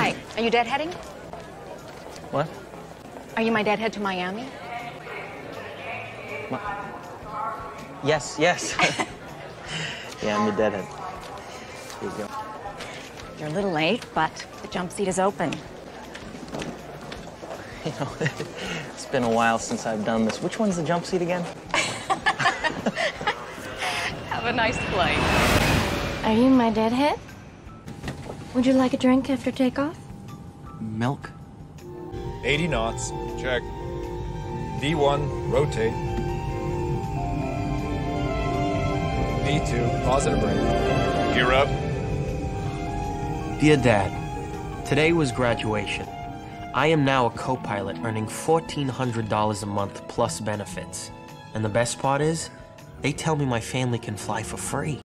Hi, are you deadheading? What? Are you my deadhead to Miami? What? Yes. Yeah, I'm the deadhead. Here you go. You're a little late, but the jump seat is open. You know, it's been a while since I've done this. Which one's the jump seat again? Have a nice flight. Are you my deadhead? Would you like a drink after takeoff? Milk? 80 knots. Check. V1, rotate. V2, positive brake. Gear up. Dear Dad, today was graduation. I am now a co-pilot earning $1,400 a month plus benefits. And the best part is, they tell me my family can fly for free.